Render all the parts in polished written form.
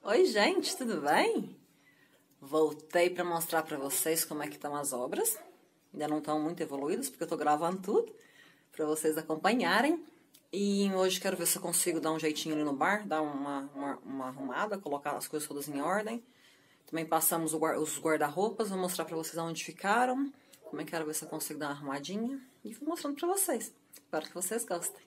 Oi, gente, tudo bem? Voltei para mostrar para vocês como é que estão as obras. Ainda não estão muito evoluídas, porque eu tô gravando tudo para vocês acompanharem. E hoje quero ver se eu consigo dar um jeitinho ali no bar, dar uma arrumada, colocar as coisas todas em ordem. Também passamos os guarda-roupas, vou mostrar para vocês onde ficaram. Também quero ver se eu consigo dar uma arrumadinha. E vou mostrando para vocês. Espero que vocês gostem.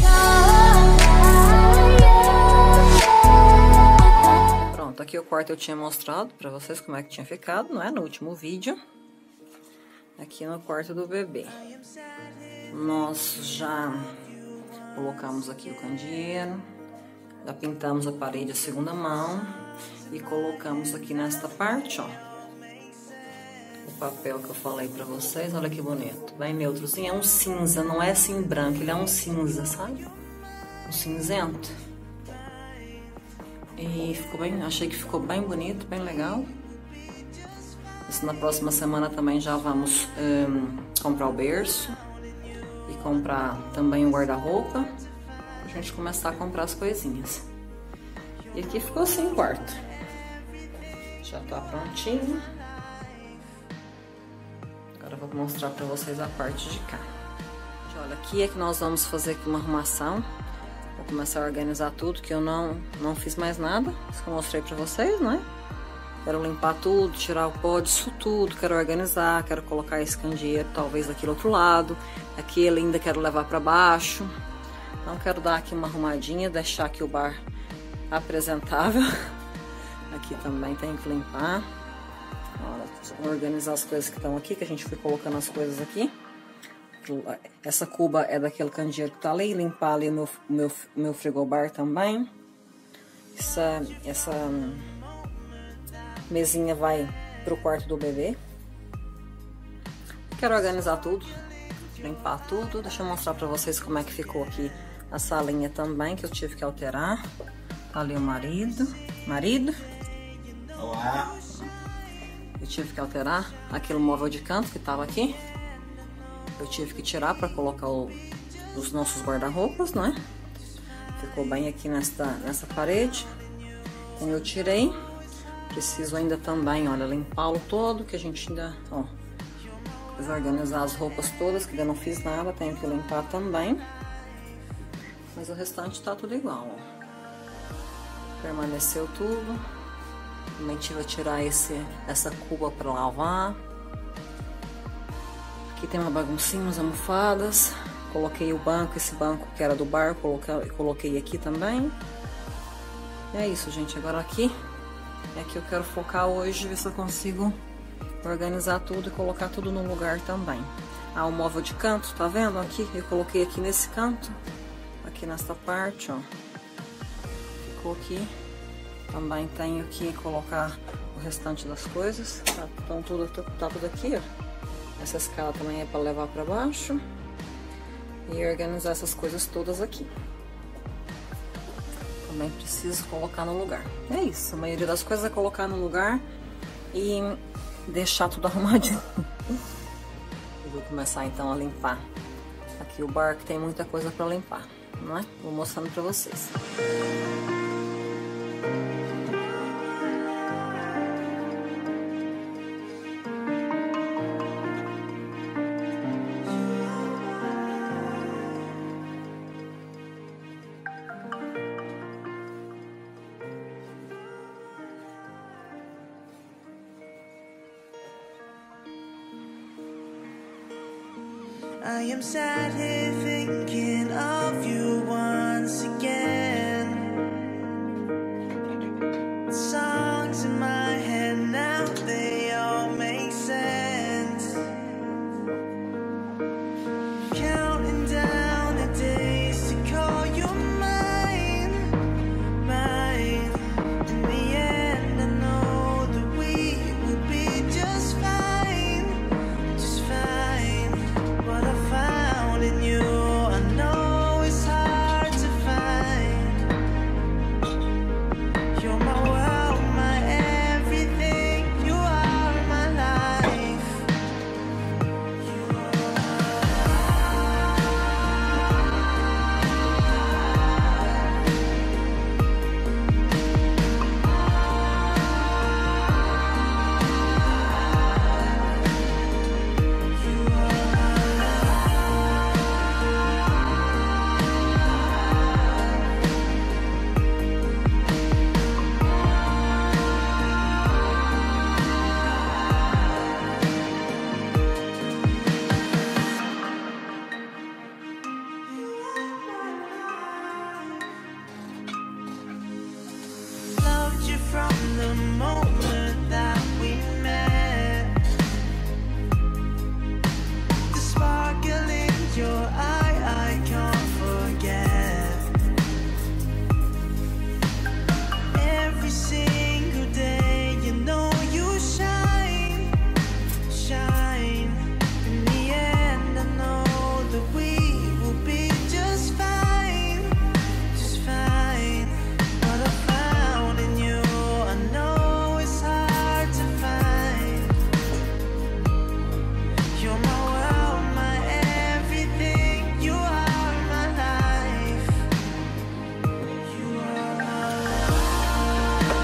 Pronto, aqui o quarto eu tinha mostrado pra vocês como é que tinha ficado, não é? No último vídeo. Aqui no quarto do bebê. Nós já colocamos aqui o candeeiro, já pintamos a parede a segunda mão e colocamos aqui nesta parte, ó, o papel que eu falei pra vocês. Olha que bonito, bem neutrozinho, é um cinza, não é assim branco, ele é um cinza, sabe? Um cinzento. E ficou bem, achei que ficou bem bonito, bem legal. Isso na próxima semana também já vamos comprar o berço e comprar também o guarda-roupa, pra gente começar a comprar as coisinhas. E aqui ficou assim o quarto. Já tá prontinho. Agora eu vou mostrar pra vocês a parte de cá. Olha, aqui é que nós vamos fazer aqui uma arrumação. Vou começar a organizar tudo, que eu não fiz mais nada. Isso que eu mostrei pra vocês, né? Quero limpar tudo, tirar o pó disso tudo. Quero organizar, quero colocar esse candeeiro talvez daquele outro lado. Aquele ainda quero levar pra baixo. Então quero dar aqui uma arrumadinha, deixar aqui o bar apresentável. Aqui também tem que limpar. Olha, organizar as coisas que estão aqui, que a gente foi colocando as coisas aqui. Essa cuba é daquele candeeiro que tá ali. Limpar ali o meu frigobar também. Essa mesinha vai pro quarto do bebê. Quero organizar tudo, limpar tudo. Deixa eu mostrar pra vocês como é que ficou aqui a salinha também, que eu tive que alterar. Tá ali o marido. Olá. Eu tive que alterar aquele móvel de canto que tava aqui. Eu tive que tirar para colocar os nossos guarda-roupas, né? Ficou bem aqui nessa parede. Então eu tirei. Preciso ainda também, olha, limpá-lo todo, que a gente ainda, ó, preciso organizar as roupas todas, que ainda não fiz nada, tenho que limpar também. Mas o restante tá tudo igual, ó. Permaneceu tudo. Também tive que tirar essa cuba para lavar. Aqui tem uma baguncinha, umas almofadas. Coloquei o banco, esse banco que era do bar, coloquei aqui também. E é isso, gente. Agora aqui é que eu quero focar hoje, ver se eu consigo organizar tudo e colocar tudo no lugar também. Ah, o móvel de canto, tá vendo? Aqui, eu coloquei aqui nesse canto, aqui nesta parte, ó. Ficou aqui. Também tenho que colocar o restante das coisas. Tá tudo aqui, ó. Essa escala também é para levar para baixo. E organizar essas coisas todas aqui. Também preciso colocar no lugar. É isso, a maioria das coisas é colocar no lugar e deixar tudo arrumadinho. Eu vou começar então a limpar aqui o bar, que tem muita coisa para limpar, não é? Vou mostrando para vocês. I am sat here thinking of you once again. Songs in my head now, they all make sense. Counting down the days to call you mine, mine. In the end, I know that we will be just fine, just fine. What I found in you, I know it's hard. the moment that we met. The sparkle in your eye, I can't forget. Every single day, you know you shine, shine. In the end, I know that we will be just fine, just fine. What I found in you, I know it's hard to find. You're my world, my everything. You are my life. You are my life.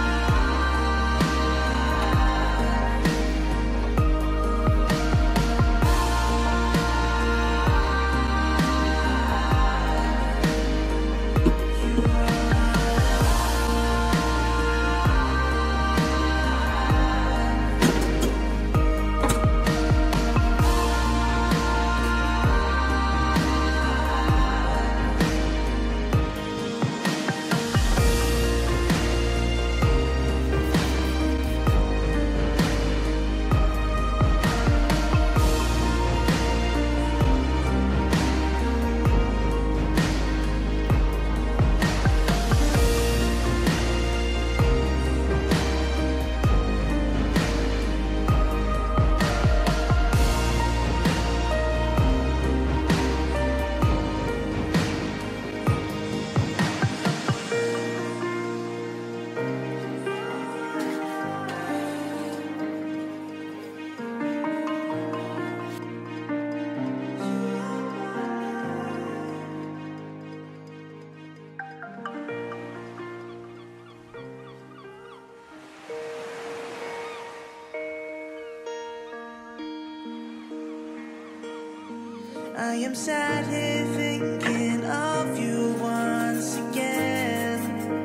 I am sat here thinking of you once again.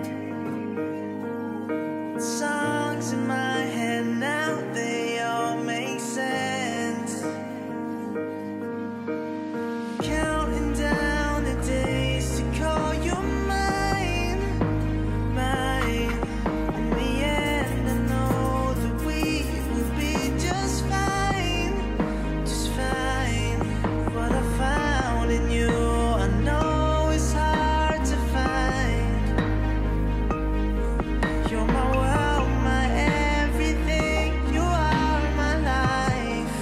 Songs in my head now, they all make sense. Counting down the days to call you mine, mine. In the end, I know that we will be just fine, just fine. What I found in you, I know it's hard to find. You're my world, my everything. You are my life.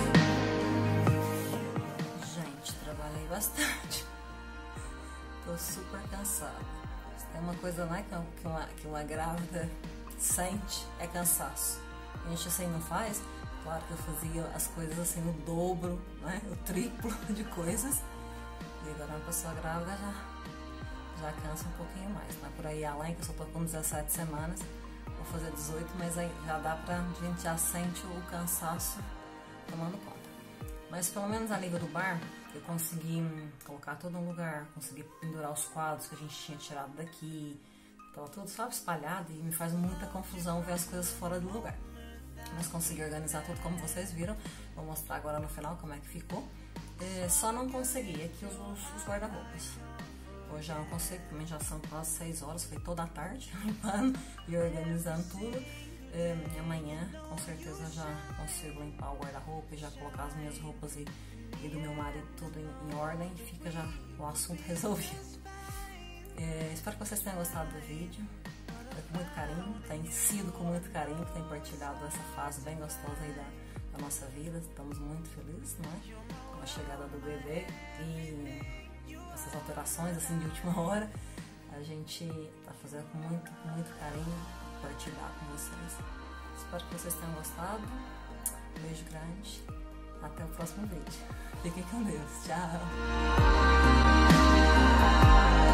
Gente, trabalhei bastante. Tô super cansada. Se tem uma coisa, né, que uma grávida sente, é cansaço. A gente assim não faz. Claro que eu fazia as coisas assim no dobro, né, o triplo de coisas. E agora uma pessoa grávida já cansa um pouquinho mais. Tá por aí além, que eu só tô com 17 semanas, vou fazer 18, mas aí já dá pra gente já sente o cansaço tomando conta. Mas pelo menos a liga do bar, eu consegui colocar tudo no lugar, consegui pendurar os quadros que a gente tinha tirado daqui, tava tudo, sabe, espalhado, e me faz muita confusão ver as coisas fora do lugar. Mas consegui organizar tudo como vocês viram, vou mostrar agora no final como é que ficou. Só não consegui aqui os guarda-roupas. Hoje já não consigo, também já são quase 6 horas, foi toda a tarde limpando e organizando tudo. E amanhã com certeza já consigo limpar o guarda-roupa e já colocar as minhas roupas e do meu marido tudo em ordem e fica já o assunto resolvido. Espero que vocês tenham gostado do vídeo. Foi com muito carinho, tem sido com muito carinho que tem partilhado essa fase bem gostosa aí da nossa vida. Estamos muito felizes, não é? Com a chegada do bebê e essas alterações assim de última hora. A gente tá fazendo com muito carinho partilhar com vocês. Espero que vocês tenham gostado. Um beijo grande. Até o próximo vídeo. Fiquem com Deus. Tchau.